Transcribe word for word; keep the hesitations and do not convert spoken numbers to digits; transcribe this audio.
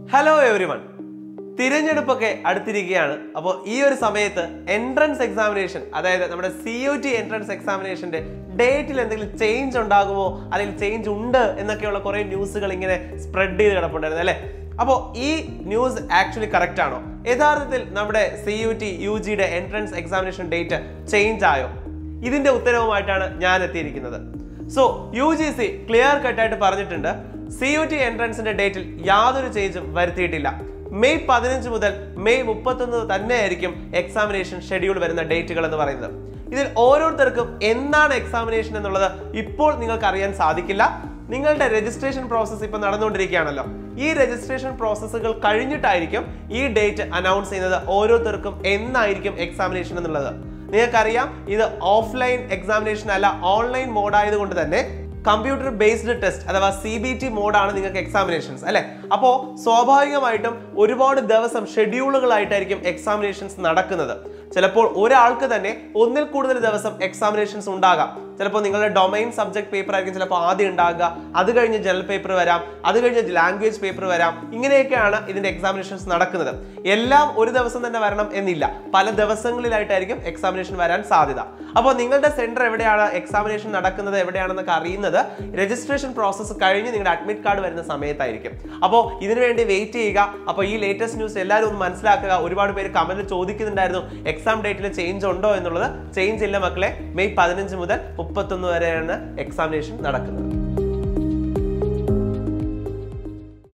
Hello everyone, തിരഞ്ഞെടുപ്പൊക്കെ അടുത്തിരിക്കുകയാണ്. അപ്പോൾ ഈ ഒരു സമയത്ത് എൻട്രൻസ് എക്സാമിനേഷൻ, അതായത് നമ്മുടെ സി യു ടി എൻട്രൻസ് എക്സാമിനേഷന്റെ ഡേറ്റിൽ എന്തെങ്കിലും ചേഞ്ച് ഉണ്ടാകുമോ, അല്ലെങ്കിൽ ചേഞ്ച് ഉണ്ട് എന്നൊക്കെയുള്ള കുറേ ന്യൂസുകൾ ഇങ്ങനെ സ്പ്രെഡ് ചെയ്ത് കിടപ്പുണ്ടായിരുന്നു അല്ലേ. അപ്പോൾ ഈ ന്യൂസ് ആക്ച്വലി കറക്റ്റ് ആണോ? യഥാർത്ഥത്തിൽ നമ്മുടെ സി യു ടി യു ജിയുടെ എൻട്രൻസ് എക്സാമിനേഷൻ ഡേറ്റ് ചേഞ്ച് ആയോ? ഇതിന്റെ ഉത്തരവുമായിട്ടാണ് ഞാൻ എത്തിയിരിക്കുന്നത്. So U G C clear കട്ടായിട്ട് പറഞ്ഞിട്ടുണ്ട്, സി യു ടി എൻട്രൻസിന്റെ ഡേറ്റിൽ യാതൊരു ചേഞ്ചും വരുത്തിയിട്ടില്ല. മെയ് പതിനഞ്ച് മുതൽ മെയ് മുപ്പത്തൊന്ന് തന്നെയായിരിക്കും എക്സാമിനേഷൻ ഷെഡ്യൂൾ വരുന്ന ഡേറ്റുകൾ എന്ന് പറയുന്നത്. ഇതിൽ ഓരോരുത്തർക്കും എന്താണ് എക്സാമിനേഷൻ എന്നുള്ളത് ഇപ്പോൾ നിങ്ങൾക്ക് അറിയാൻ സാധിക്കില്ല. നിങ്ങളുടെ രജിസ്ട്രേഷൻ പ്രോസസ്സ് ഇപ്പൊ നടന്നുകൊണ്ടിരിക്കുകയാണല്ലോ. ഈ രജിസ്ട്രേഷൻ പ്രോസസ്സുകൾ കഴിഞ്ഞിട്ടായിരിക്കും ഈ ഡേറ്റ് അനൗൺസ് ചെയ്യുന്നത് ഓരോരുത്തർക്കും എന്നായിരിക്കും എക്സാമിനേഷൻ എന്നുള്ളത്. നിങ്ങൾക്കറിയാം, ഇത് ഓഫ്ലൈൻ എക്സാമിനേഷൻ അല്ല, ഓൺലൈൻ മോഡ് ആയതുകൊണ്ട് തന്നെ കമ്പ്യൂട്ടർ ബേസ്ഡ് ടെസ്റ്റ് അഥവാ സി ബി ടി മോഡാണ് നിങ്ങൾക്ക് എക്സാമിനേഷൻസ് അല്ലെ. അപ്പോൾ സ്വാഭാവികമായിട്ടും ഒരുപാട് ദിവസം ഷെഡ്യൂളുകളായിട്ടായിരിക്കും എക്സാമിനേഷൻസ് നടക്കുന്നത്. ചിലപ്പോൾ ഒരാൾക്ക് തന്നെ ഒന്നിൽ കൂടുതൽ ദിവസം എക്സാമിനേഷൻസ് ഉണ്ടാകാം. ചിലപ്പോൾ നിങ്ങളുടെ ഡൊമൈൻ സബ്ജക്ട് പേപ്പർ ആയിരിക്കും ചിലപ്പോൾ ആദ്യം ഉണ്ടാകുക, അത് കഴിഞ്ഞ് ജനറൽ പേപ്പർ വരാം, അത് കഴിഞ്ഞ് ലാംഗ്വേജ് പേപ്പർ വരാം. ഇങ്ങനെയൊക്കെയാണ് ഇതിന്റെ എക്സാമിനേഷൻസ് നടക്കുന്നത്. എല്ലാം ഒരു ദിവസം തന്നെ വരണം എന്നില്ല, പല ദിവസങ്ങളിലായിട്ടായിരിക്കും എക്സാമിനേഷൻ വരാൻ സാധ്യത. അപ്പോൾ നിങ്ങളുടെ സെന്റർ എവിടെയാണ്, എക്സാമിനേഷൻ നടക്കുന്നത് എവിടെയാണെന്നൊക്കെ അറിയുന്നത് രജിസ്ട്രേഷൻ പ്രോസസ്സ് കഴിഞ്ഞ് നിങ്ങളുടെ അഡ്മിറ്റ് കാർഡ് വരുന്ന സമയത്തായിരിക്കും. അപ്പോൾ ഇതിനുവേണ്ടി വെയിറ്റ് ചെയ്യുക. അപ്പോൾ ഈ ലേറ്റസ്റ്റ് ന്യൂസ് എല്ലാവരും ഒന്ന് മനസ്സിലാക്കുക. ഒരുപാട് പേര് കമന്റിൽ ചോദിക്കുന്നുണ്ടായിരുന്നു എക്സാം ഡേറ്റിൽ ചേഞ്ച് ഉണ്ടോ എന്നുള്ളത്. ചേഞ്ച് ഇല്ല മക്കളെ, മെയ് പതിനഞ്ച് മുതൽ മുപ്പത്തൊന്ന് വരെയാണ് എക്സാമിനേഷൻ നടക്കുന്നത്.